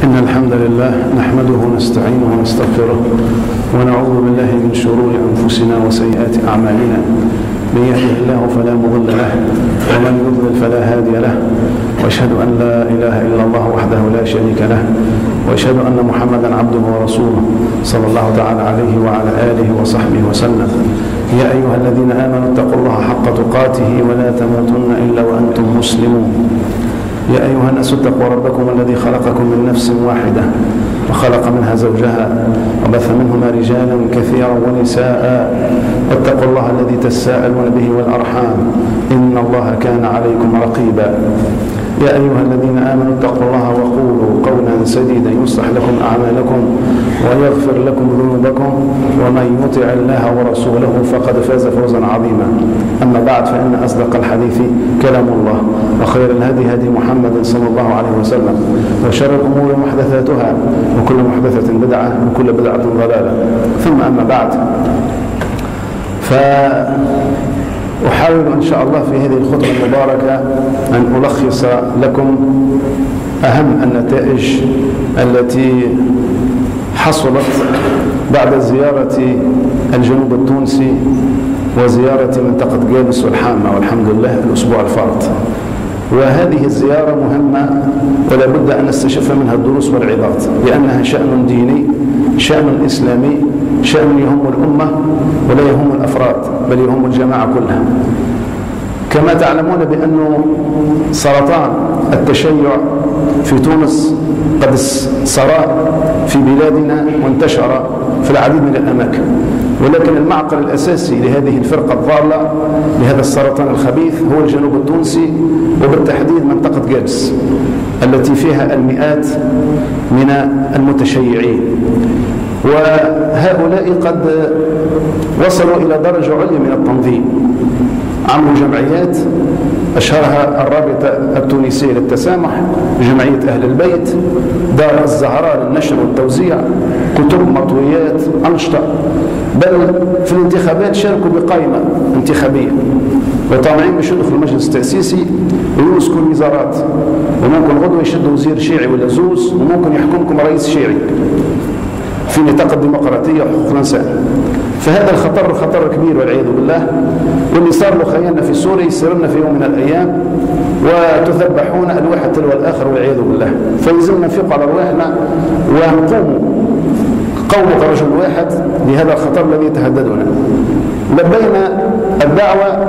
إن الحمد لله نحمده ونستعينه ونستغفره ونعوذ بالله من شرور أنفسنا وسيئات أعمالنا. من يهده الله فلا مضل له ومن يضلل فلا هادي له، وأشهد أن لا إله إلا الله وحده لا شريك له، وأشهد أن محمدا عبده ورسوله صلى الله تعالى عليه وعلى آله وصحبه وسلم. يا أيها الذين آمنوا اتقوا الله حق تقاته ولا تموتن إلا وأنتم مسلمون. يا أيها الناس اتقوا ربكم الذي خلقكم من نفس واحدة وخلق منها زوجها وبث منهما رجالا كثيرا ونساء، واتقوا الله الذي تساءلون به والأرحام إن الله كان عليكم رقيبا. يا أيها الذين آمنوا اتقوا الله وقولوا قولا سديدا يصلح لكم أعمالكم ويغفر لكم ذنوبكم، ومن يطع الله ورسوله فقد فاز فوزا عظيما. أما بعد، فإن أصدق الحديث كلام الله، وخير الهدي هدي محمد صلى الله عليه وسلم، وشر الأمور محدثاتها، وكل محدثة بدعة، وكل بدعة ضلالة. ثم أما بعد، أحاول إن شاء الله في هذه الخطبة المباركة أن ألخص لكم أهم النتائج التي حصلت بعد زيارة الجنوب التونسي وزيارة منطقة جابس والحامة، والحمد لله الأسبوع الفارط. وهذه الزيارة مهمة ولا بد أن نستشف منها الدروس والعظات، لأنها شأن ديني، شأن إسلامي، شأن يهم الأمة ولا يهم الأفراد، بل يهم الجماعة كلها. كما تعلمون بأن سرطان التشيع في تونس قد سرى في بلادنا وانتشر في العديد من الأماكن، ولكن المعقل الأساسي لهذه الفرقة الضالة لهذا السرطان الخبيث هو الجنوب التونسي، وبالتحديد منطقة جابس التي فيها المئات من المتشيعين. وهؤلاء قد وصلوا إلى درجة عليا من التنظيم، عملوا جمعيات أشهرها الرابطة التونسية للتسامح، جمعية أهل البيت، دار الزهراء للنشر والتوزيع، كتب، مطويات، أنشطة، بل في الانتخابات شاركوا بقائمة انتخابية، وطامعين باش يدخلوا المجلس التأسيسي ويمسكوا الوزارات، وممكن غدوة يشدوا وزير شيعي ولا زوز، وممكن يحكمكم رئيس شيعي في نطاق الديمقراطية وحقوق الإنسان. فهذا الخطر خطر كبير والعياذ بالله، واللي صار له خيالنا في سوريا يصير لنا في يوم من الأيام، وتذبحون الواحد تلو الآخر والعياذ بالله. فلازمنا نفيق على رواحنا ونقوم قومة رجل واحد لهذا الخطر الذي يتهددنا. لبينا الدعوة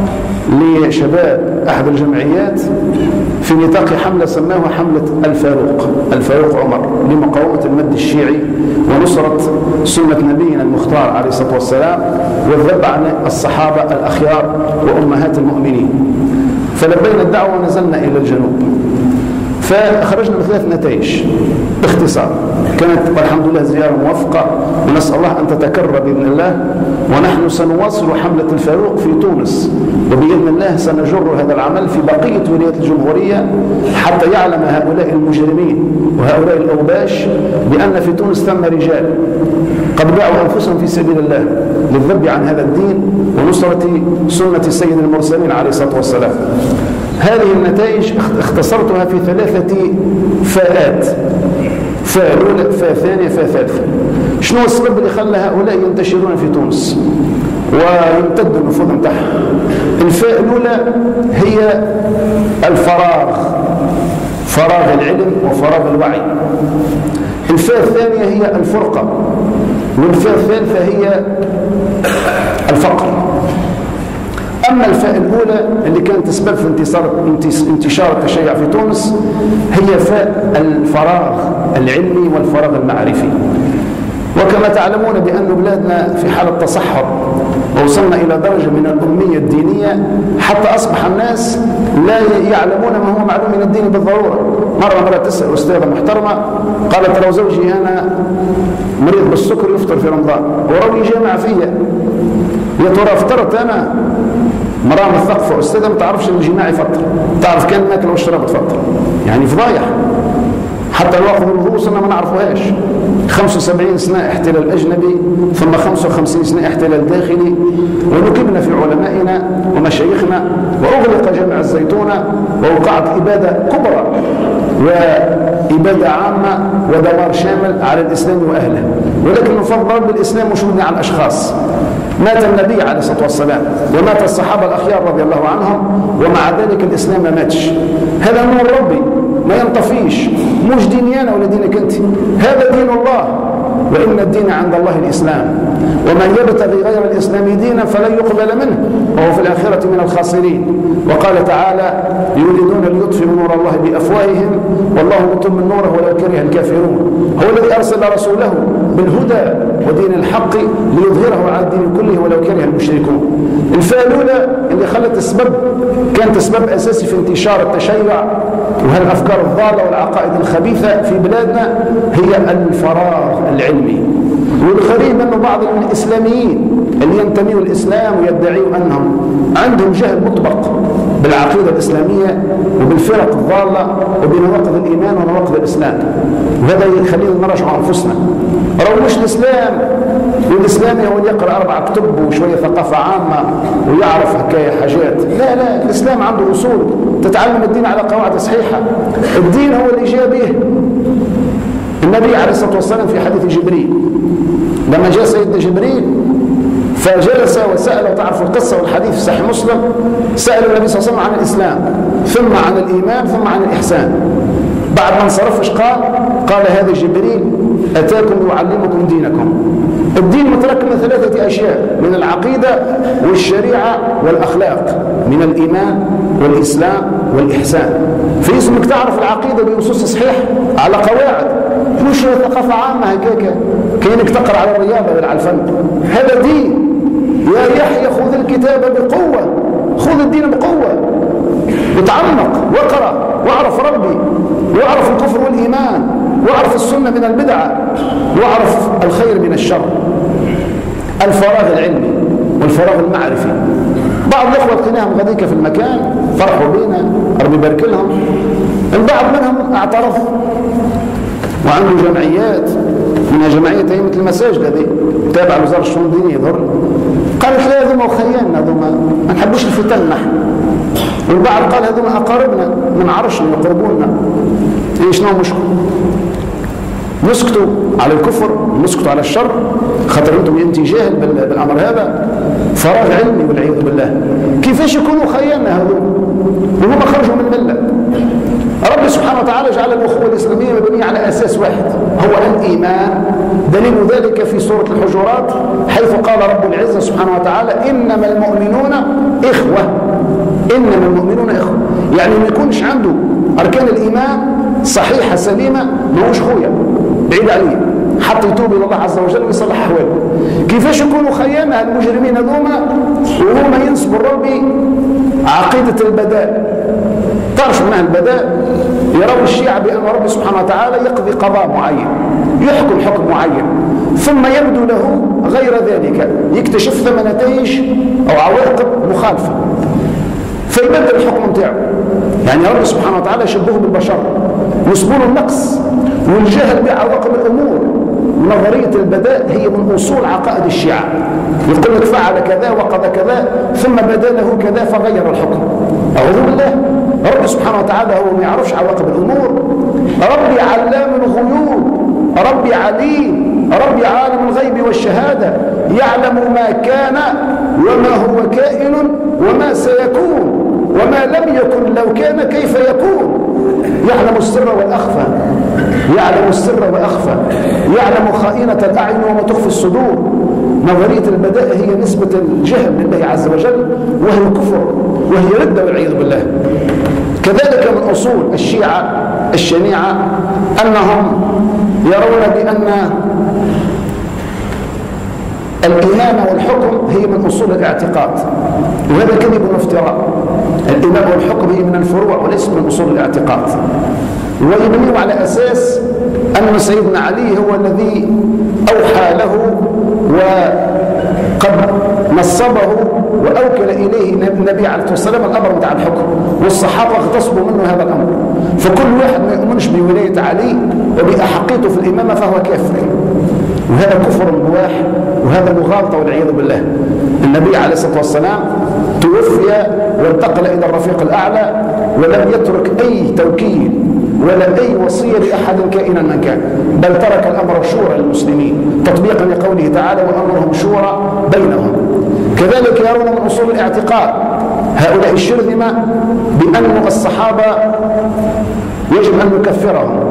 لشباب أحد الجمعيات في نطاق حملة سماها حملة الفاروق عمر لمقاومة المد الشيعي ونصرة سنة نبينا المختار عليه الصلاة والسلام، والذب عن الصحابة الأخيار وأمهات المؤمنين. فلبينا الدعوة ونزلنا إلى الجنوب، فخرجنا بثلاث نتائج باختصار. كانت والحمد لله زيارة موفقة، ونسأل الله أن تتكرر بإذن الله، ونحن سنواصل حملة الفاروق في تونس، وبإذن الله سنجر هذا العمل في بقية ولايات الجمهورية حتى يعلم هؤلاء المجرمين وهؤلاء الأوباش بأن في تونس ثم رجال قد باعوا أنفسهم في سبيل الله للذب عن هذا الدين ونصرة سنة سيد المرسلين عليه الصلاة والسلام. هذه النتائج اختصرتها في 3 فاءات: فاء الأولى، فاء ثانية، فاء ثالثة. شنو السبب اللي خلى هؤلاء ينتشرون في تونس ويمتد النفوذ نتاعهم؟ الفاء الأولى هي الفراغ، فراغ العلم وفراغ الوعي. الفاء الثانية هي الفرقة، والفاء الثالثة هي الفقر. أما الفاء الأولى اللي كانت تسبب في انتشار التشيع في تونس هي فاء الفراغ العلمي والفراغ المعرفي. وكما تعلمون بأن بلادنا في حالة تصحر، ووصلنا إلى درجة من الأمية الدينية حتى أصبح الناس لا يعلمون ما هو معلوم من الدين بالضرورة. مرة تسأل أستاذة محترمة قالت: لو زوجي أنا مريض بالسكر يفطر في رمضان وراوي جامع فيا، يا ترى افطرت أنا؟ مرام الثقفة أستاذة ما تعرفش الجماع يفطر، تعرف كان ماكل واشرب تفطر، يعني فضايح. حتى الواقع الوضوء صرنا ما نعرفوهاش. 75 سنة احتلال أجنبي، ثم 55 سنة احتلال داخلي، ونكبنا في علمائنا ومشايخنا، وأغلق جامع الزيتونة، ووقعت إبادة كبرى إبادة عامة ودمار شامل على الإسلام وأهله. ولكن من فضل رب الإسلام مش مبني على الأشخاص. مات النبي عليه الصلاة والسلام ومات الصحابة الأخيار رضي الله عنهم، ومع ذلك الإسلام ما ماتش. هذا نور ربي ما ينطفيش، مش ديني أنا ولا دينك أنت، هذا دين الله، وإن الدين عند الله الإسلام، ومن يبتغي غير الإسلام دينا فلن يقبل منه وهو في الآخرة من الخاسرين. وقال تعالى: يريدون ليطفئوا نور الله بأفواههم والله متم نوره ولو كره الكافرون. هو الذي أرسل رسوله بالهدى ودين الحق ليظهره على الدين كله ولو كره المشركون. الفئة الأولى اللي خلت كانت سبب أساسي في انتشار التشيع وهالأفكار الضالة والعقائد الخبيثة في بلادنا هي الفراغ العلمي. والغريب أنه بعض الإسلاميين اللي ينتميوا الإسلام ويدعيوا أنهم عندهم جهل مطبق بالعقيدة الإسلامية وبالفرق الضالة وبنواقض الإيمان ونواقض الإسلام، وهذا يخلينا نرجع أنفسنا. رغم مش الإسلام، والإسلامي هو اللي يقرأ 4 كتب وشوية ثقافة عامة ويعرف حاجات. لا، الإسلام عنده أصول، تتعلم الدين على قواعد صحيحة. الدين هو اللي جاء به النبي عليه الصلاة والسلام في حديث جبريل، لما جاء سيدنا جبريل فجلس وسأل، وتعرف القصة والحديث في صحيح مسلم، سأل النبي صلى الله عليه وسلم عن الإسلام ثم عن الإيمان ثم عن الإحسان. بعد ما انصرفش قال هذا جبريل أتاكم يعلمكم دينكم. الدين متركب من 3 أشياء: من العقيدة والشريعة والأخلاق، من الإيمان والإسلام والإحسان. في اسمك تعرف العقيدة بأسس صحيح على قواعد، مش ثقافة عامة هكاك كأنك تقرأ على الرياضة ولا على الفن. هذا دين. يا يحيى خذ الكتاب بقوة، خذ الدين بقوة، وتعمق واقرأ واعرف ربي واعرف الكفر والإيمان واعرف السنة من البدعة واعرف الخير من الشر. الفراغ العلمي والفراغ المعرفي. بعض الأخوة لقيناهم غديك في المكان فرحوا بينا ربي يبارك لهم. البعض منهم اعترف وعنده جمعيات، منها جمعية أئمة المساجد هذه تابعة لوزارة الشؤون الدينية يظهر، قالت لا هذوما وخياننا، هذوما ما نحبوش الفتن نحن. والبعض قال هذوما أقاربنا ما نعرفش يقربونا. شنو مشكل؟ نسكتوا على الكفر، نسكتوا على الشر، خاطر انت جاهل بالامر هذا. فراغ علمي والعياذ بالله. كيفاش يكونوا خياننا هذول وهم خرجوا من المله؟ رب سبحانه وتعالى جعل الأخوة الإسلامية مبنية على أساس واحد هو الإيمان. دليل ذلك في سورة الحجرات حيث قال رب العزة سبحانه وتعالى: إنما المؤمنون إخوة. إنما المؤمنون إخوة، يعني ما يكونش عنده أركان الإيمان صحيحة سليمة ما هوش خويا بعيد عليه حتى يتوب إلى الله عز وجل ويصلح أحواله. كيفاش يكونوا خيانة المجرمين هذوما وهم ينسبوا لربي عقيدة البداء؟ تعرف معنى البداء؟ يرون الشيعة بأن رب سبحانه وتعالى يقضي قضاء معين، يحكم حكم معين، ثم يبدو له غير ذلك، يكتشف ثم نتائج أو عواقب مخالفة فيبدل الحكم بتاعه. يعني رب سبحانه وتعالى يشبهه بالبشر، يسبون النقص والجهل بعواقب الأمور. نظرية البداء هي من أصول عقائد الشيعة. يقول لك فعل كذا وقضى كذا ثم بدا له كذا فغير الحكم. أعوذ بالله. رب سبحانه وتعالى هو ما يعرفش عواقب الأمور. ربي علام الغيوب، ربي عليم، ربي عالم الغيب والشهادة، يعلم ما كان وما هو كائن وما سيكون وما لم يكن لو كان كيف يكون. يعلم السر والأخفى، يعلم السر وأخفى، يعلم خائنة الأعين وما تخفي الصدور. نظرية البداء هي نسبة الجهل لله عز وجل، وهي كفر وهي ردة والعياذ بالله. كذلك من أصول الشيعة الشنيعة أنهم يرون بأن الإمامة والحكم هي من أصول الاعتقاد، وهذا كذب وافتراء. الإمامة والحكم هي من الفروع وليس من أصول الاعتقاد، ويبنيه على أساس أن سيدنا علي هو الذي أوحى له وقد نصبه وأوكل إليه النبي عليه الصلاة والسلام الأمر بتاع الحكم، والصحابة اغتصبوا منه هذا الأمر. فكل واحد ما يؤمنش بولاية علي وبأحقيته في الإمامة فهو كافر، وهذا كفر بواح، وهذا مغالطة والعياذ بالله. النبي عليه الصلاة والسلام توفي وانتقل إلى الرفيق الأعلى ولم يترك أي توكيل ولا أي وصية لأحد كائنا من كان، بل ترك الأمر شورى للمسلمين تطبيقا لقوله تعالى وأمرهم شورى بينهم. كذلك يرون من أصول الاعتقاد هؤلاء الشرذمة بأن الصحابة يجب أن نكفرهم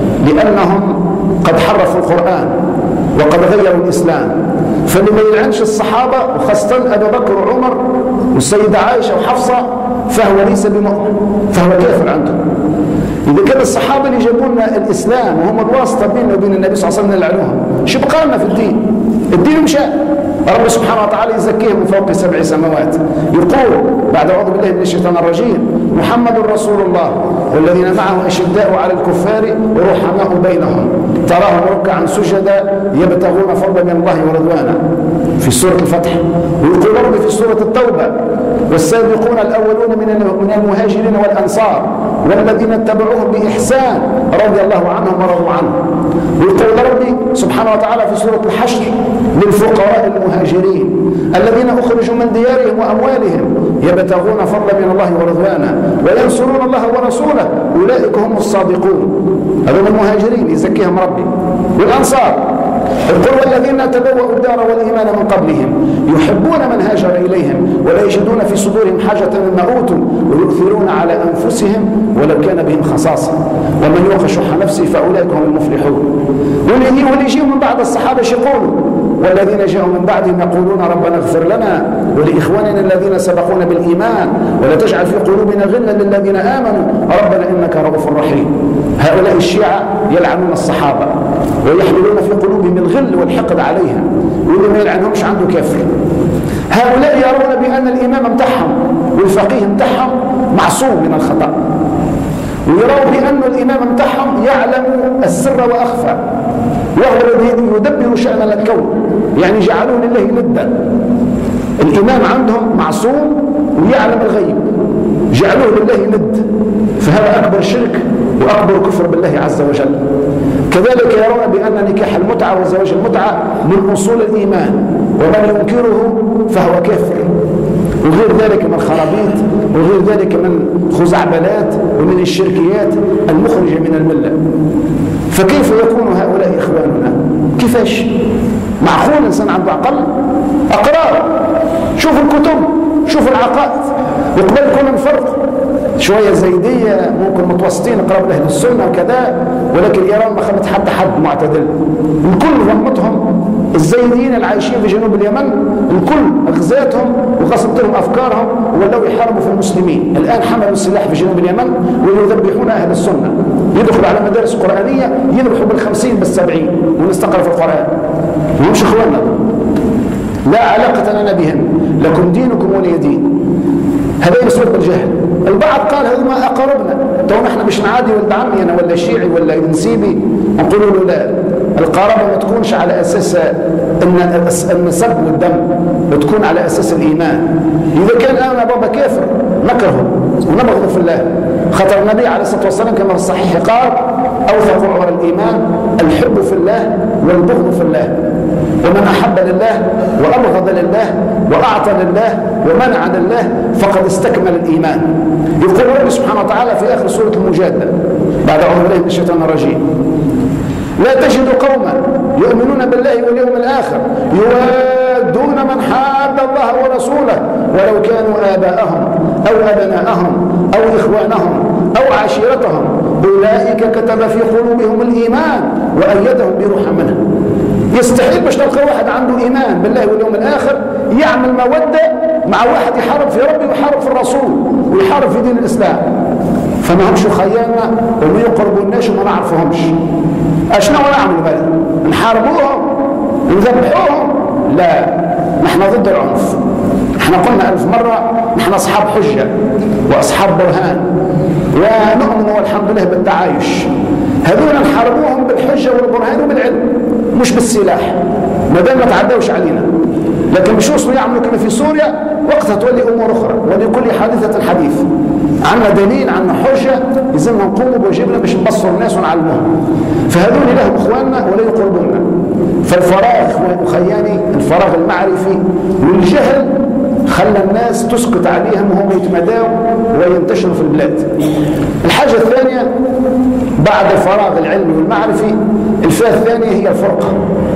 لأنهم قد حرفوا القرآن وقد غيروا الإسلام، فاللي ما يلعنش الصحابة وخاصة أبا بكر وعمر والسيدة عائشة وحفصة فهو ليس بمؤمن، فهو كافر عندهم. إذا كان الصحابة اللي جابوا لنا الإسلام وهم الواسطة بيننا وبين النبي صلى الله عليه وسلم نلعنوهم، شو بقى لنا في الدين؟ الدين مشى. رب سبحانه وتعالى يزكيهم من فوق 7 سماوات، يقول بعد أعوذ بالله من الشيطان الرجيم محمد رسول الله والذين معه أشداء على الكفار رحماء بينهم تراهم ركعا سجدا يبتغون فضلا من الله ورضوانا في سورة الفتح. ويقول رب في سورة التوبة والسابقون الأولون من المهاجرين والأنصار والذين اتبعوهم بإحسان رضي الله عنهم ورضوا عنه. ويقول ربي سبحانه وتعالى في سورة الحشر للفقراء المهاجرين الذين أخرجوا من ديارهم وأموالهم يبتغون فضلا من الله ورضوانا وينصرون الله ورسوله أولئك هم الصادقون. هذول المهاجرين يزكيهم ربي. والأنصار يقول والذين تبوأوا الدار والإيمان من قبلهم يحبون من هاجر إليهم ولا يجدون في صدورهم حاجة مما أوتوا ويؤثرون على أنفسهم ولو كان بهم خصاصة ومن يوق شح نفسه فأولئك هم المفلحون. واللي يجيوا من بعد الصحابة يقولوا والذين جاءوا من بعدهم يقولون ربنا اغفر لنا ولإخواننا الذين سبقونا بالإيمان ولا تجعل في قلوبنا غلا للذين آمنوا ربنا إنك رؤوف رحيم. هؤلاء الشيعة يلعنون الصحابة ويحملون في قلوبهم الغل والحقد عليها، واللي ما يلعنهمش عنده كافر. هؤلاء يرون بأن الإمام متاعهم والفقيه متاعهم معصوم من الخطأ، ويرون بأن الإمام متاعهم يعلم السر وأخفى وهو الذي يدبر شأن الكون، يعني جعلوه لله ندا. الإمام عندهم معصوم ويعلم الغيب، جعلوه لله ند، فهذا أكبر شرك وأكبر كفر بالله عز وجل. كذلك يرون بأن نكاح المتعة وزواج المتعة من أصول الإيمان ومن ينكره فهو كافر، وغير ذلك من خرابيط وغير ذلك من خزعبلات ومن الشركيات المخرجة من الملة. فكيف يكون هؤلاء إخواننا؟ كيفاش؟ معقول إنسان عنده عقل؟ أقرأ، شوف الكتب، شوف العقائد، يقبل يكون الفرق شوية زيدية ممكن متوسطين قرب لأهل السنة وكذا، ولكن إيران ما خلت حد معتدل. الكل ضمتهم الزيديين العايشين في جنوب اليمن، الكل أغزاتهم وغصبت لهم أفكارهم ولو يحاربوا في المسلمين. الآن حملوا السلاح في جنوب اليمن ويذبحون أهل السنة، يدخلوا على مدارس قرآنية يذبحوا بال50 بال70 ونستقر في القرآن. ومش إخواننا، لا علاقة لنا بهم، لكم دينكم ولي دين. هذا يسبب الجهل. البعض قال هذا ما أقربنا، تو نحن مش نعادي ولد عمي أنا ولا شيعي ولا نسيبي، نقولوا له لا، القرابة ما تكونش على أساس النسب والدم، بتكون على أساس الإيمان. إذا كان أنا بابا كافر نكرهه ونبغضه في الله، خاطر النبي عليه الصلاة والسلام كما في الصحيح قال أوثق عور الإيمان الحب في الله والبغض في الله، ومن أحب لله وأبغض لله وأعطى لله ومنع لله فقد استكمل الإيمان. يقول ربي سبحانه وتعالى في آخر سورة المجادلة بعد أعوذ بالله من الشيطان الرجيم لا تجد قوما يؤمنون بالله واليوم الآخر يوادون من حاد الله ورسوله ولو كانوا آباءهم أو أبناءهم أو إخوانهم أو عشيرتهم أولئك كتب في قلوبهم الإيمان وأيدهم بروح منه. يستحيل باش تلقى واحد عنده إيمان بالله واليوم الآخر يعمل مودة مع واحد يحارب في ربي ويحارب في الرسول ويحارب في دين الإسلام. فما همش خيالنا وما يقربوناش وما نعرفهمش. أشنو نعمل بقى؟ نحاربوهم نذبحوهم؟ لا، نحن ضد العنف. احنا قلنا 1000 مرة نحن أصحاب حجة وأصحاب برهان ونؤمن والحمد لله بالتعايش. هذول نحاربوهم بالحجة والبرهان وبالعلم مش بالسلاح ما دام ما تعدوش علينا. لكن مش وصلوا يعملوا كما في سوريا وقتها تولي أمور أخرى ولكل حادثة حديث. عندنا دليل، عندنا حجة، لازمنا نقوموا بواجبنا باش نبصروا الناس ونعلموهم. فهذول لهم إخواننا ولا يقربوننا. فالفراغ وخياني الفراغ المعرفي والجهل خلى الناس تسكت عليهم وهم يتمداوا وينتشروا في البلاد. الحاجة الثانية بعد الفراغ العلمي والمعرفي، الفئة الثانية هي الفرقة.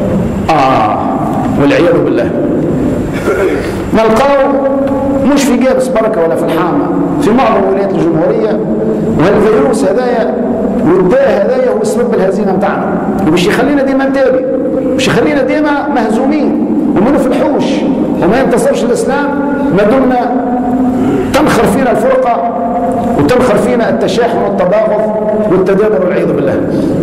والعياذ بالله نلقاه مش في جابس بركة ولا في الحامة، في معظم ولايات الجمهورية. وهالفيروس هدايا والداء هدايا هو السبب الهزيمة بتاعنا، ومش يخلينا ديما نتابع، مش يخلينا ديما مهزومين ومنه في الحوش وما ينتصرش الإسلام ما دمنا تنخر فينا الفرقة وتنخر فينا التشاحن والتباغض والتدابر والعياذ بالله.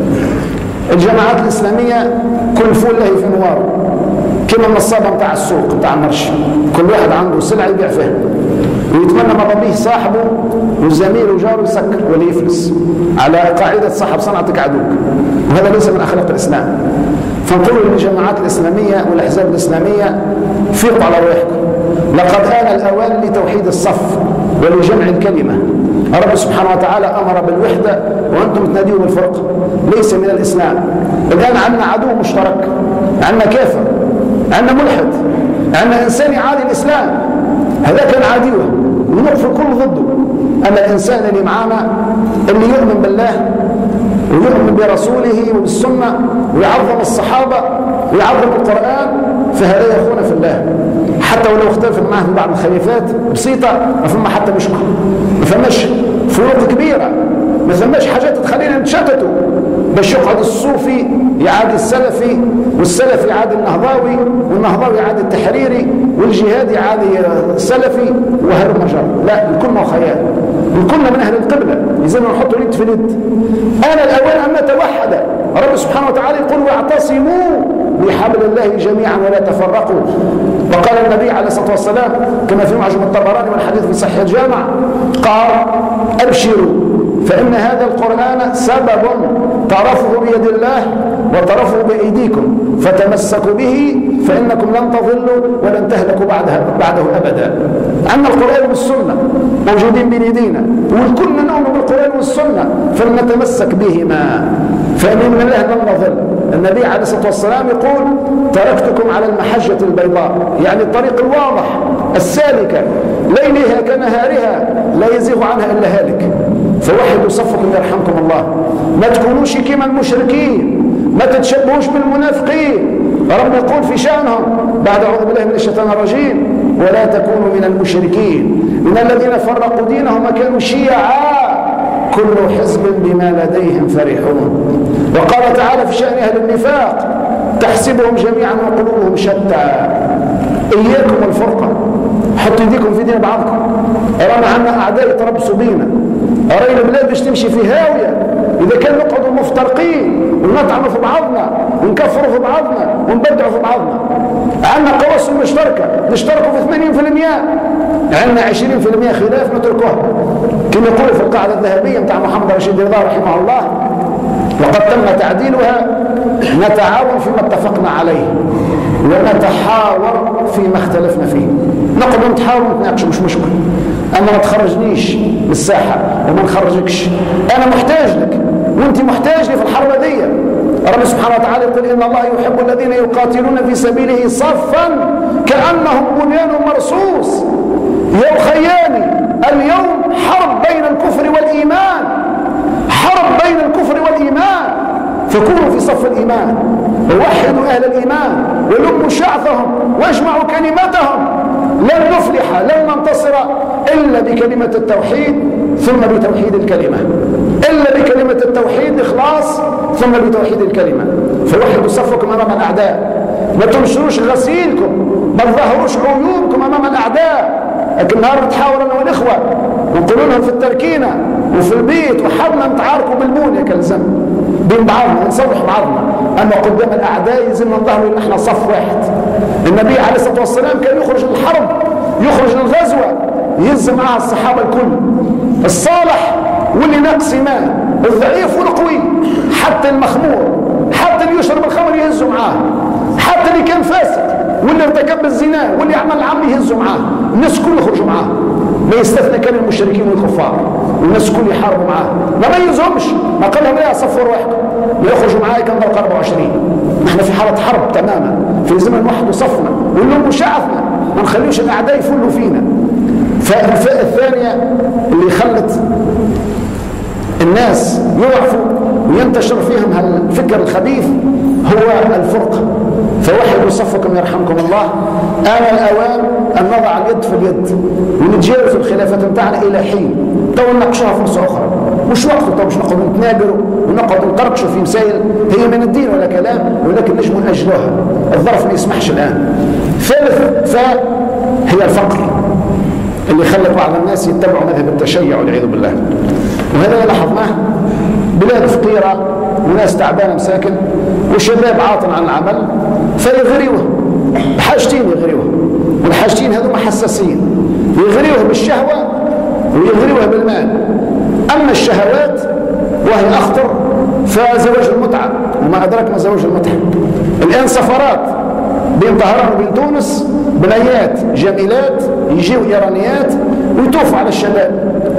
الجماعات الإسلامية كل فول له في نواره، كما النصابة بتاع السوق بتاع المرش، كل واحد عنده سلعة يبيع فيها ويتمنى مضى به صاحبه وزميله وجاره يسكر ولا يفلس على قاعدة صاحب صنعتك عدوك، وهذا ليس من أخلاق الإسلام. فنقول للجماعات الإسلامية والأحزاب الإسلامية فيقوا على روحكم، لقد آن الأوان لتوحيد الصف ولجمع الكلمة. رب سبحانه وتعالى أمر بالوحدة وأنتم تنادون بالفرقة، ليس من الإسلام. الآن عندنا عدو مشترك، عندنا كافر، عندنا ملحد، عندنا إنسان يعادي الإسلام، هذا كان عاديوه ونقف الكل ضده. أما الإنسان اللي معانا اللي يؤمن بالله ويؤمن برسوله وبالسنة ويعظم الصحابة ويعظم القرآن، فهذا يخون في الله حتى ولو اختلف معه في بعض الخلافات بسيطة، ما فما حتى مشكل، ما فماش فروق كبيرة، ما فماش حاجات تخلينا نتشتتوا باش يقعد الصوفي يعادي السلفي والسلفي يعادي النهضاوي والنهضاوي يعادي التحريري والجهادي يعادي السلفي وهذا المجر. لا، الكل خيال، الكل من أهل القبلة، لازم نحط اليد في اليد. أنا الأوان أن نتوحد. رب سبحانه وتعالى يقول واعتصموا بحبل الله جميعا ولا تفرقوا. وقال النبي عليه الصلاة والسلام كما في معجم الطبراني والحديث في صحيح الجامع قال أبشروا فإن هذا القرآن سبب طرفه بيد الله وطرفه بأيديكم فتمسكوا به فإنكم لن تضلوا ولن تهلكوا بعده أبدا. عندنا القرآن والسنة موجودين بين يدينا والكل نؤمن بالقرآن والسنة فلنتمسك بهما فإن الله لن نضل. النبي عليه الصلاة والسلام يقول تركتكم على المحجة البيضاء، يعني الطريق الواضح السالكة ليلها كنهارها لا يزيغ عنها إلا هالك. فوحدوا صفكم يرحمكم الله، ما تكونوش كما المشركين، ما تتشبهوش بالمنافقين. رب يقول في شأنهم بعد أعوذ بالله من الشيطان الرجيم ولا تكونوا من المشركين من الذين فرقوا دينهم وكانوا شيعا كل حزب بما لديهم فرحون. وقال تعالى في شأن أهل النفاق تحسبهم جميعا وقلوبهم شتى. إياكم الفرقة، حطوا يديكم في دين بعضكم. رانا عندنا أعداء يتربصوا بينا، أرينا البلاد باش تمشي في هاوية إذا كان نقعدوا مفترقين ونطعنوا في بعضنا ونكفروا في بعضنا ونبدعوا في بعضنا. عندنا قواسم مشتركة نشتركوا في 80%، عندنا 20% خلاف نتركوها كما يقول في القاعدة الذهبية متاع محمد رشيد رضا رحمه الله وقد تم تعديلها نتعاون فيما اتفقنا عليه ونتحاور فيما اختلفنا فيه. نقعد نتحاور ونتناقش مش مشكل، أما ما تخرجنيش للساحة وما نخرجكش. أنا محتاج لك وأنت محتاج لي في الحرب دي. رب سبحانه وتعالى يقول إن الله يحب الذين يقاتلون في سبيله صفا كأنهم بنيان مرصوص. يا خياني اليوم حرب بين الكفر والإيمان، حرب بين الكفر والإيمان، فكونوا في صف الإيمان ووحدوا أهل الإيمان ولموا شعثهم واجمعوا كلمتهم. لن نفلح لن ننتصر إلا بكلمة التوحيد ثم بتوحيد الكلمة، إلا بكلمة التوحيد إخلاص ثم بتوحيد الكلمة. فوحدوا صفكم أمام الأعداء، ما تنشروش غسيلكم، ما تظهروش عيوبكم أمام الأعداء. لكن نهار نتحاور أنا والإخوة ونقولوا لهم في التركينة وفي البيت وحبنا نتعاركوا بالبنية كالزم بين بعضنا ونصلح بعضنا، أما قدام الأعداء يلزم نظهروا إن احنا صف واحد. النبي عليه الصلاة والسلام كان يخرج الحرب يخرج الغزوة يلزم معها الصحابة الكل، الصالح واللي ناقص إيمان، الضعيف والقوي، حتى المخمور، حتى اللي يشرب الخمر يهزوا معاه، حتى اللي كان فاسق واللي ارتكب الزنا واللي يعمل العمل يهزوا معاه. الناس كل يخرجوا معاه، ما يستثنى كان المشركين والكفار، والناس كل يحاربوا معاه، ما ميزهمش، ما قال لهم لا صفر واحد ما يخرجوا معاه كان ضرب 24. نحن في حالة حرب تماما، في زمن واحد وصفنا ونلم شعثنا ما نخليوش الأعداء يفلوا فينا. فالفئة الثانية اللي خلت الناس يضعفوا وينتشر فيهم الفكر الخبيث هو الفرقة. فوحدوا صفكم يرحمكم الله. آن الأوان أن نضع اليد في اليد ونتجاوز في الخلافة بتاعنا إلى حين. تو نناقشوها فرصة أخرى، مش وقته تو مش نقعد نتناقروا ونقعد نقرقشوا في مسائل هي من الدين ولا كلام، ولكن نجم نأجلوها، الظرف ما يسمحش الآن. ثالث هي الفقر اللي خلت بعض الناس يتبعوا مذهب التشيع والعياذ بالله. وهذا لاحظناه بلاد فقيرة وناس تعبانة مساكن وشباب عاطل عن العمل فيغريوه بحاجتين، يغريوه والحاجتين هذو حساسين، يغريوه بالشهوة ويغريوه بالمال. أما الشهوات وهي أخطر فزواج المتعة، وما أدرك ما زواج المتعة. الآن سفرات بين طهران وبين تونس بنيات جميلات يجيوا إيرانيات ويطوفوا على الشباب،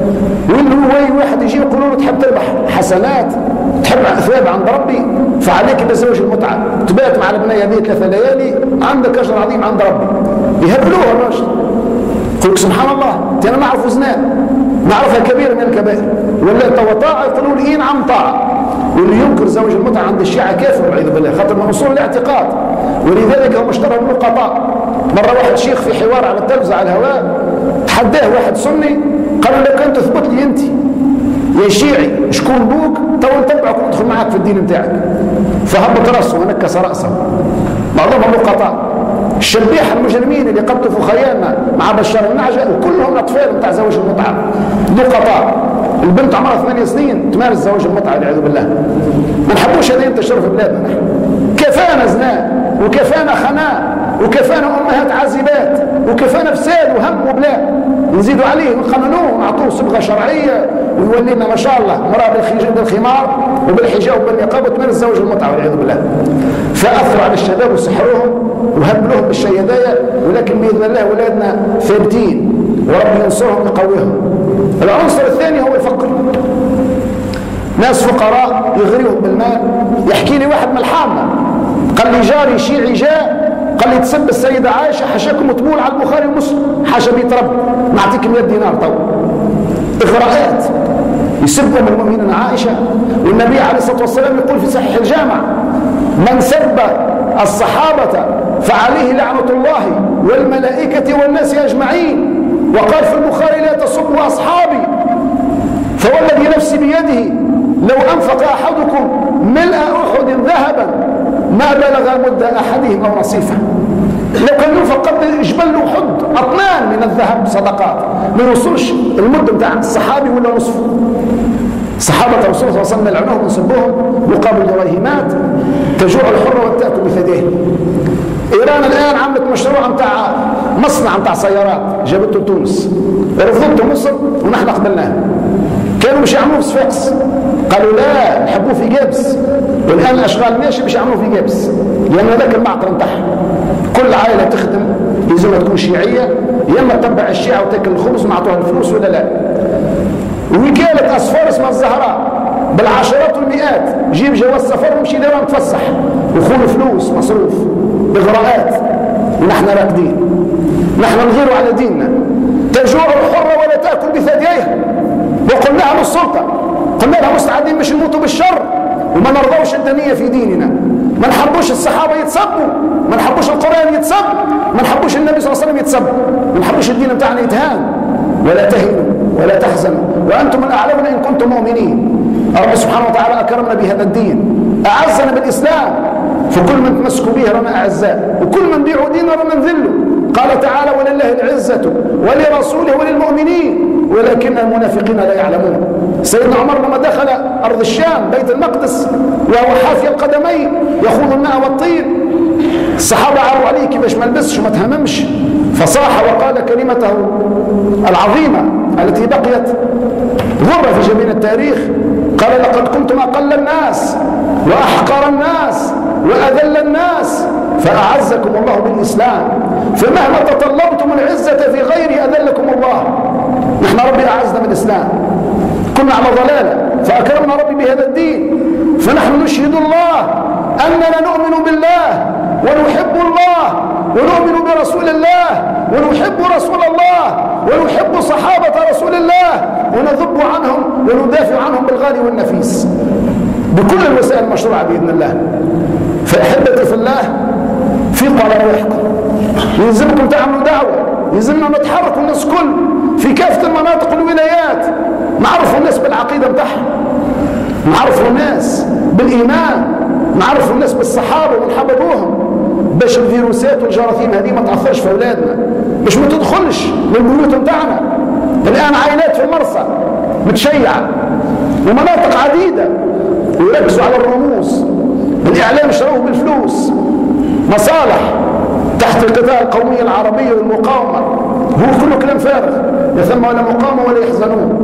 واللي واحد يجي يقولوا له تحب تربح حسنات تحب ثواب عند ربي فعليك بزواج المتعة، تبات مع البنية هذه 3 ليالي عندك أجر عظيم عند ربي. يهبلوها الراجل يقول لك سبحان الله أنا نعرف زنان نعرفها كبيرة من الكبائر، ولا تو طاعة يقولوا لي نعم طاعة. واللي ينكر زواج المتعة عند الشيعة كافر والعياذ بالله، خاطر من أصول الاعتقاد، ولذلك هم اشتروا بالنقطاء. مرة واحد شيخ في حوار على التلفزة على الهواء تحداه واحد سني قال له لو كنت تثبت لي أنت يا شيعي شكون بوك تو نتبعك وندخل معك في الدين نتاعك. فهبط راسه ونكس راسه. معظمهم نقطاء الشبيحة المجرمين اللي قطفوا خيالنا مع بشار النعجة وكلهم أطفال بتاع زواج المتعة نقطاء. البنت عمرها 8 سنين تمارس زواج المتعة والعياذ بالله. ما نحبوش هذا ينتشر في بلادنا نحن. كفانا زنا وكفانا خناء وكفانا أمهات عازبات وكفانا فساد وهم وبلاء، نزيدوا عليه ونقننوه ونعطوه صبغة شرعية ويولي لنا ما شاء الله مرأة بالخمار وبالحجاب وبالنقاب وتمارس زواج المتعة والعياذ بالله. فأثروا على الشباب وسحروهم وهبلوهم بالشيداية، ولكن بإذن الله ولادنا ثابتين ورب ينصرهم ويقويهم. العنصر الثاني هو الفقر. ناس فقراء يغريهم بالمال. يحكي لي واحد من الحامة قال لي جاري شيعي جاء قال لي تسب السيدة عائشة حاشاكم تقول على البخاري ومسلم حاشا بيت رب نعطيك 100 دينار تو. إغراءات يسب أم المؤمنين عائشة، والنبي عليه الصلاة والسلام يقول في صحيح الجامع من سب الصحابة فعليه لعنة الله والملائكة والناس أجمعين. وقال في البخاري لا تسبوا أصحابي فوالذي نفسي بيده لو أنفق أحدكم ملء أحد ذهبا ما بلغ مد أحدهم أو نصيفه. لو كان ينفق قبل جبل أحد أطنان من الذهب صدقات ما يوصلش المد بتاع الصحابي ولا نصفه. صحابة الرسول صلى الله عليه وسلم لعنوهم وسبوهم مقابل دراهمات تجوع الحرة وتأكل بثديه. إيران الآن عملت مشروع متاع مصنع متاع سيارات جابته لتونس، رفضته مصر ونحن قبلناه. كانوا مش يعملوه في صفاقس قالوا لا نحبوه في جابس، والآن الأشغال ماشي مش يعملوه في جابس لأن هذاك المعقل نتاعها. كل عائلة تخدم لازمها تكون شيعية، يا اما تتبع الشيعة وتاكل الخبز ونعطوها الفلوس ولا لا. وكالة أصفار اسمها الزهراء بالعشرات والمئات جيب جواز سفر ومشي ليران تفسح وخون فلوس مصروف بغراءات، ونحن راكدين. نحن نغيروا على ديننا. تجوع الحرة ولا تأكل بثدييها. وقلناها للسلطة قلنا لها مستعدين مش نموتوا بالشر وما نرضوش الدنية في ديننا. ما نحبوش الصحابة يتسبوا، ما نحبوش القرآن يتسب، ما نحبوش النبي صلى الله عليه وسلم يتسب، ما نحبوش الدين بتاعنا يتهان. ولا تهنوا ولا تحزنوا وأنتم الأعلون إن كنتم مؤمنين. رب سبحانه وتعالى أكرمنا بهذا الدين، أعزنا بالإسلام، فكل من تمسكوا به رنا أعزاء وكل من بيعوا ديننا رنا نذله. قال تعالى ولله العزة ولرسوله وللمؤمنين ولكن المنافقين لا يعلمون. سيدنا عمر لما دخل أرض الشام بيت المقدس وهو حافي القدمين يخوض الماء والطين، الصحابة عاروا عليه كيفاش ما لبسش وما تهممش، فصاح وقال كلمته العظيمة التي بقيت غرة في جبين التاريخ، قال لقد كنتم أقل الناس وأحقر الناس وأذل الناس فأعزكم الله بالإسلام، فمهما تطلبتم العزة في غيره أذلكم الله. نحن ربي أعزنا بالإسلام، كنا على ضلالة فأكرمنا ربي بهذا الدين، فنحن نشهد الله أننا نؤمن بالله ونحب الله ونؤمن برسول الله ونحب رسول الله ونحب صحابة رسول الله ونذب عنهم وندافع عنهم بالغالي والنفيس بكل الوسائل المشروعة بإذن الله. فأحبتي في الله، في قرارحكم، يلزمكم تعملوا دعوة، يلزمنا نتحرك الناس كل في كافة المناطق والولايات، نعرفوا الناس بالعقيدة بتاعهم، نعرفوا الناس بالإيمان، نعرفوا الناس بالصحابة ونحببوهم باش الفيروسات والجراثيم هذه ما تأثرش في أولادنا، باش ما تدخلش للبيوت بتاعنا. الآن عائلات في المرسى متشيعة ومناطق عديدة ويركزوا على الرموز، الإعلام يشروه بالفلوس، مصالح تحت القطاع القومية العربية والمقاومة، هو كله كلام فارغ، لا ثم ولا مقاومة ولا يحزنون.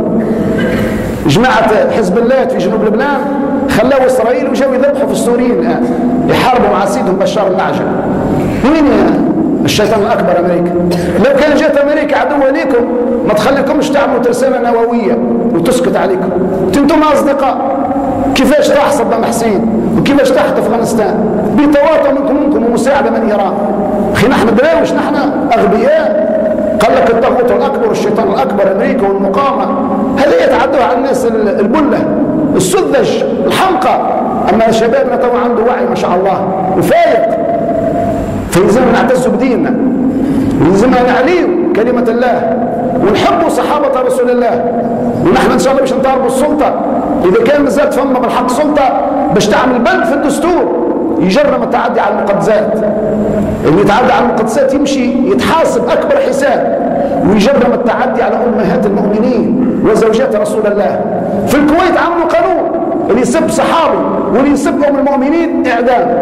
جماعة حزب الله في جنوب لبنان خلاوا إسرائيل وجاوا يذبحوا في السوريين الآن، يحاربوا مع سيدهم بشار النعجل. وين الشيطان الأكبر أمريكا؟ لو كان جات أمريكا عدوة ليكم ما تخليكمش تعملوا ترسانة نووية وتسكت عليكم. انتم أصدقاء، كيفاش طاح صدام حسين وكيفاش طاحت أفغانستان بتواطؤ منكم ومساعدة من إيران. أخي نحن دراوش، نحن أغبياء. قال لك الطاغوت الأكبر والشيطان الأكبر أمريكا والمقاومة، هذا يتعدوا على الناس البلة السذج الحمقى. أما شبابنا تو عنده وعي ما شاء الله وفايق، فيلزمنا نعتز بديننا ويلزمنا نعليه كلمة الله ونحبوا صحابة رسول الله. ونحن إن شاء الله باش نطالبوا السلطة إذا كان مازالت فما بالحق سلطة باش تعمل بند في الدستور يجرم التعدي على المقدسات. اللي يتعدى على المقدسات يمشي يتحاسب أكبر حساب، ويجرم التعدي على أمهات المؤمنين وزوجات رسول الله. في الكويت عملوا قانون اللي يسب صحابي واللي يسب أم المؤمنين إعدام.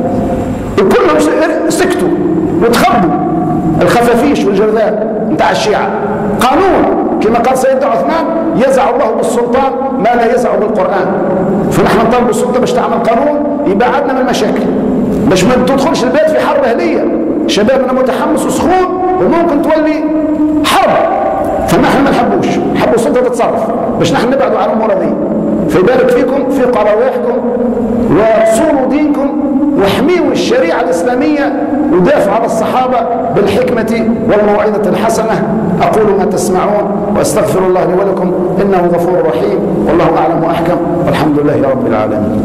كلهم سكتوا وتخبوا الخفافيش والجرذان نتاع الشيعة. قانون كما قال سيدنا عثمان: يزع الله بالسلطان ما لا يزع بالقرآن. فنحن نطالب السلطة باش تعمل قانون يبعدنا من المشاكل، باش ما تدخلش البلاد في حرب أهلية. شبابنا متحمس وسخون وممكن تولي حرب، فنحن ما نحبوش، نحبوا السلطة تتصرف باش نحن نبعدوا عن الأمور هذه. فيبارك فيكم في قرارحكم وصونوا دينكم واحميوا الشريعة الإسلامية ودافعوا على الصحابة بالحكمة والموعظة الحسنة. أقول ما تسمعون وأستغفر الله لي ولكم إنه غفور رحيم، والله أعلم وأحكم، والحمد لله رب العالمين.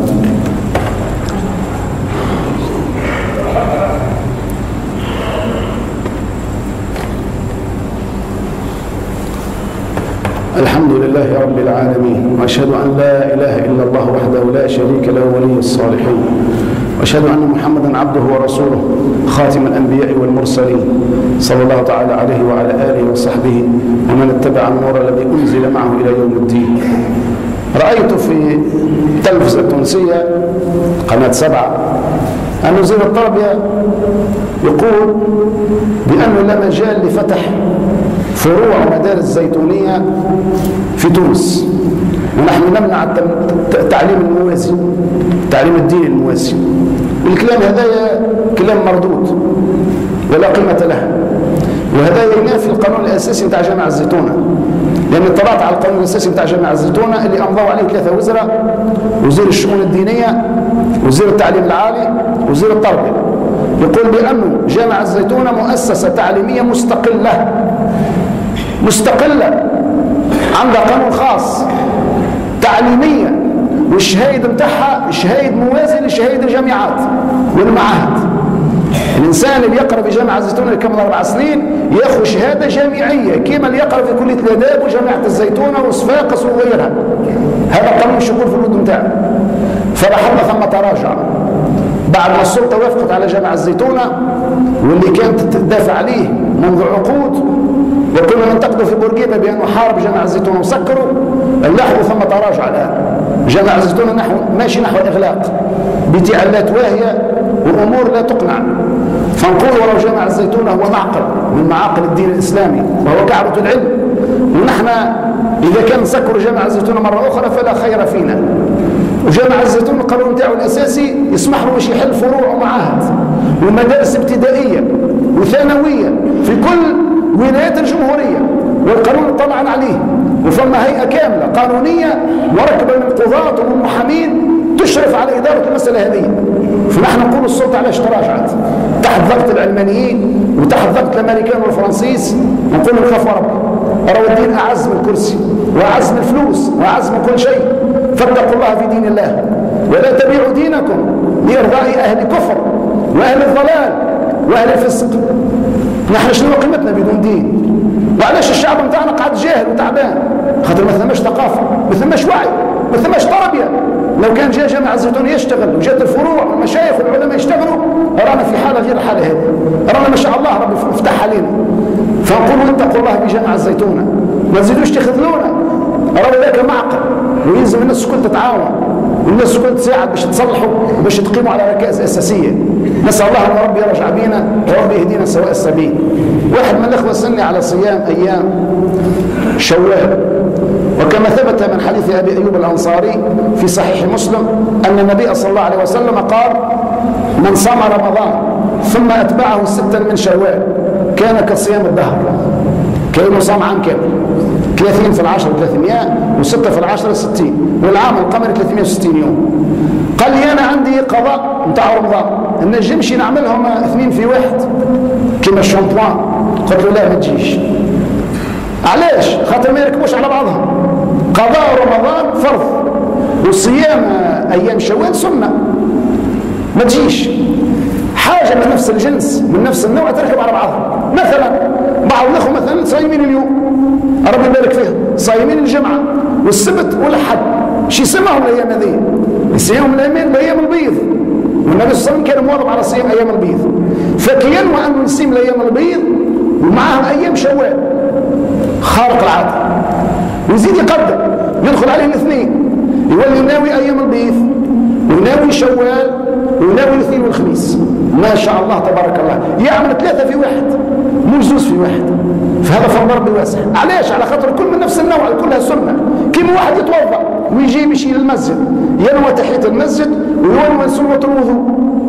الحمد لله رب العالمين، وأشهد أن لا إله إلا الله وحده لا شريك له ولي الصالحين، وأشهد أن محمدا عبده ورسوله خاتم الأنبياء والمرسلين صلى الله تعالى عليه وعلى آله وصحبه ومن اتبع النور الذي أنزل معه إلى يوم الدين. رأيت في التلفزة التونسية قناة 7 أن وزير التربية يقول بأنه لا مجال لفتح فروع مدارس زيتونية في تونس، ونحن نمنع التعليم الموازي، التعليم الديني الموازي. الكلام هذا كلام مردود ولا قيمة له، وهذا ينافي القانون الأساسي بتاع جامعة الزيتونة. لأن اطلعت على القانون الأساسي بتاع جامعة الزيتونة اللي أمضوا عليه 3 وزراء: وزير الشؤون الدينية، وزير التعليم العالي، وزير التربية. يقول بأنه جامعة الزيتونة مؤسسة تعليمية مستقلة عندها قانون خاص تعليميا، والشهايد بتاعها شهايد موازي لشهايد الجامعات والمعاهد. الإنسان اللي يقرأ في جامعة الزيتونة اللي كمل 4 سنين ياخذ شهادة جامعية كما اللي يقرأ في كلية الآداب وجامعة الزيتونة وصفاقس وغيرها. هذا قانون الشغل في الوطن بتاعه. فلاحظنا ثم تراجع بعد ما السلطة وافقت على جامعة الزيتونة واللي كانت تدافع عليه منذ عقود، وكنا ننتقده في بورقيبة بأنه حارب جامعة الزيتونة وسكروا. نلاحظوا ثم تراجع الآن. جامعة الزيتونة ماشي نحو الإغلاق بتعلات واهية وأمور لا تقنع. فنقول ولو جامعة الزيتونة هو معقل من معاقل الدين الإسلامي وهو كعبة العلم، ونحن إذا كان نسكر جامعة الزيتونة مرة أخرى فلا خير فينا. وجامعة الزيتونة القانون بتاعه الأساسي يسمح له باش يحل فروع ومعاهد ومدارس ابتدائية وثانوية في كل ولايات الجمهورية، والقانون طبعا عليه. وفما هيئة كاملة قانونية مركبة من قضاة ومن محامين تشرف على إدارة المسألة هذه. فنحن نقول السلطة علاش تراجعت تحت ضغط العلمانيين وتحت ضغط الأمريكان والفرنسيس. نقول لهم خافوا ربي، راهو الدين أعز من الكرسي وأعز من الفلوس وأعز من كل شيء، فاتقوا الله في دين الله ولا تبيعوا دينكم لإرضاء أهل الكفر وأهل الضلال وأهل الفسق. نحن شنو قيمتنا بدون دين؟ وعلاش الشعب متاعنا قاعد جاهل وتعبان؟ خاطر ما ثماش ثقافة، ما ثماش وعي، ما ثماش تربية. لو كان جاء جامع الزيتون يشتغل وجات الفروع والمشايخ والعلماء يشتغلوا رانا في حالة غير الحالة هذه، رانا ما شاء الله ربي فتح علينا. فنقولوا اتقوا الله بجامع الزيتون، ما تزيدوش تخذلونا، راهو ذاك معقل ويلزم الناس الكل تتعاون والناس الكل تساعد باش تصلحوا وباش تقيموا على ركائز أساسية. نسأل الله أن ربي يرجع بينا وربي يهدينا سواء السبيل. واحد من الأخوة سني على صيام أيام شوال، وكما ثبت من حديث أبي أيوب الأنصاري في صحيح مسلم أن النبي صلى الله عليه وسلم قال: من صام رمضان ثم أتبعه 6 من شوال كان كصيام الدهر، كأنه صام عام كامل. 30 في العشر 300 و6 في العشر 60، والعام القمري 360 يوم. قال لي أنا عندي قضاء متاع رمضان، نجمش نعملهم 2 في 1 كما الشامبوان. قلت له لا ما تجيش. علاش؟ خاطر ما يركبوش على بعضهم. قضاء رمضان فرض وصيام أيام شوال سنة، ما تجيش. حاجة من نفس الجنس من نفس النوع تركب على بعضها. مثلا بعض الأخوة مثلا صايمين اليوم ربي يبارك فيهم، صايمين الجمعة والسبت والأحد، شي يسمعهم الأيام هذه؟ يسمعهم الأيام البيض، والنبي صلى الله عليه وسلم كان مواظب على صيام أيام البيض. فكينوا أنه يصيم الأيام البيض ومعهم أيام شوال خارق العادة، ويزيد يقدم يدخل عليه الاثنين، يولي ناوي أيام البيض وناوي شوال وناوي الاثنين والخميس. ما شاء الله تبارك الله، يعمل 3 في 1 مو 2 في 1. فهذا فضل ربي واسع. علاش؟ على خاطر كل من نفس النوع، كلها سنة. كيما واحد يتوضا ويجي يمشي للمسجد ينوى تحية المسجد وينوى سنة الوضوء،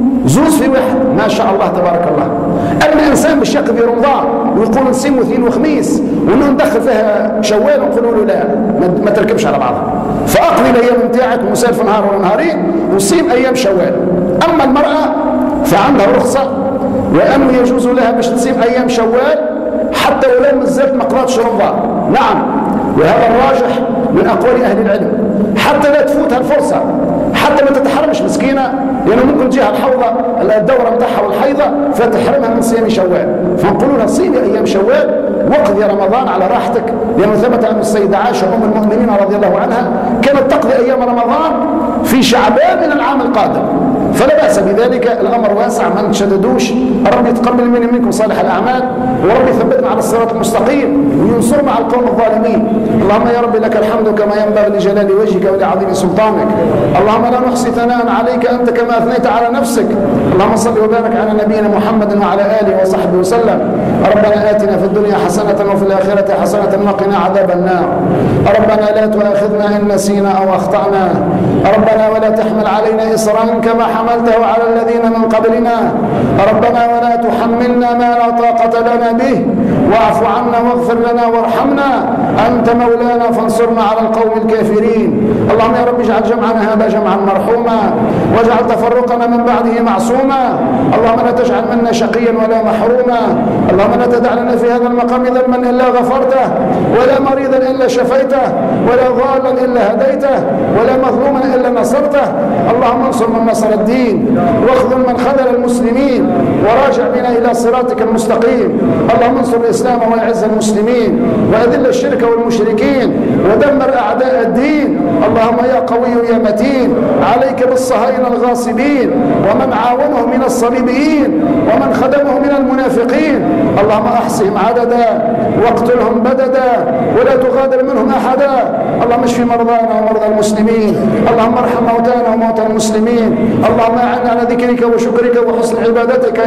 2 في 1. ما شاء الله تبارك الله. أما الإنسان باش يقضي رمضان ويقول نصيم اثنين وخميس وندخل فيها شوال ونقولوا له لا ما تركبش على بعضها، فأقضي الأيام نتاعك ومسال في نهار ولا نهارين وصيم أيام شوال. أما المرأة فعندها رخصة وأنه يجوز لها باش تصيم أيام شوال حتى ولو مازالت ما قضاتش رمضان. نعم، وهذا الراجح من أقوال أهل العلم، حتى لا تفوتها الفرصة، حتى ما تتحرمش مسكينة، لأنه ممكن تجيها الحوضة الدورة متاعها والحيضة فتحرمها من صيام شوال. فنقولوا لها صيمي أيام شوال واقضي رمضان على راحتك، لأنه ثبت أن السيدة عائشة أم المؤمنين رضي الله عنها كانت تقضي أيام رمضان في شعبان من العام القادم، فلا بأس بذلك. الأمر واسع، ما نتشددوش. ربي يتقبل مني منكم صالح الأعمال، وربي يثبتنا على الصراط المستقيم وينصرنا على القوم الظالمين. اللهم يا ربي لك الحمد كما ينبغي لجلال وجهك ولعظيم سلطانك. اللهم لا نحصي ثناء عليك أنت كما أثنيت على نفسك. اللهم صل وبارك على نبينا محمد وعلى آله وصحبه وسلم. ربنا آتنا في الدنيا حسنة وفي الآخرة حسنة وقنا عذاب النار. ربنا لا تؤاخذنا إن نسينا أو أخطأنا. ربنا ولا تحمل علينا إصرا كما حملته على الذين من قبلنا. ربنا ولا تحملنا ما لا طاقة لنا به، واعف عنا واغفر لنا وارحمنا، أنت مولانا فانصرنا على القوم الكافرين. اللهم يا رب اجعل جمعنا هذا جمعا مرحوما، واجعل تفرقنا من بعده معصوما. اللهم لا تجعل منا شقيا ولا محروما. اللهم لا تدع لنا في هذا المقام ذنبا إلا غفرته، ولا مريضا إلا شفيته، ولا ضالا إلا هديته، ولا مظلوما إلا نصرته. اللهم انصر من نصر الدين، واخذل من خذل المسلمين، وراجع بنا إلى صراطك المستقيم. اللهم انصر الإسلام وأعز المسلمين، وأذل الشرك والمشركين، ودمر أعداء الدين. اللهم يا قوي يا متين، عليك بالصهاينة الغاصبين ومن عاونهم من الصليبيين ومن خدمهم من المنافقين. اللهم أحصهم عددا واقتلهم بددا ولا تغادر منهم أحدا. اللهم اشف مرضانا ومرضى المسلمين. اللهم ارحم موتانا وموتى المسلمين. اللهم أعنا على ذكرك وشكرك وحسن عبادتك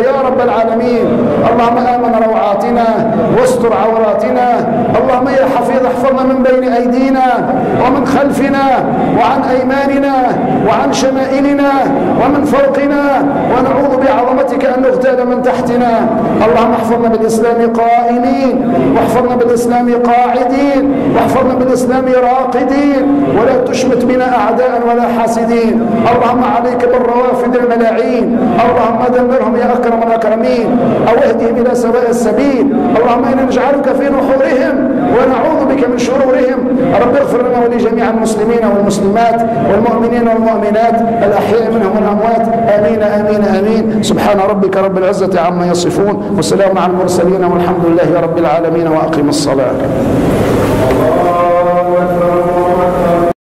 يا رب العالمين. اللهم آمن روعاتنا واستر عوراتنا. اللهم يا حفيظ احفظنا من بين أيدينا ومن خلفنا وعن أيماننا وعن شمائلنا ومن فوقنا، ونعوذ بعظمتك أن نغتال من تحتنا. اللهم احفظنا بالإسلام قائمين، واحفظنا بالإسلام قاعدين، واحفظنا بالإسلام راقدين، ولا تشمت بنا أعداء ولا حاسدين. اللهم عليك بالروافد الملاعين، اللهم دمرهم يا أكرم الأكرمين، أو اهدهم إلى سواء السبيل. اللهم إنا نجعلك في نحورهم ونعوذ بك من شرورهم. رب اغفر لنا ولجميع المسلمين والمسلمات والمؤمنين والمؤمنات الأحياء منهم والأموات. آمين آمين آمين. سبحان ربك رب العزة عما يصفون، وسلام على المرسلين، والحمد لله رب العالمين. وأقم الصلاة.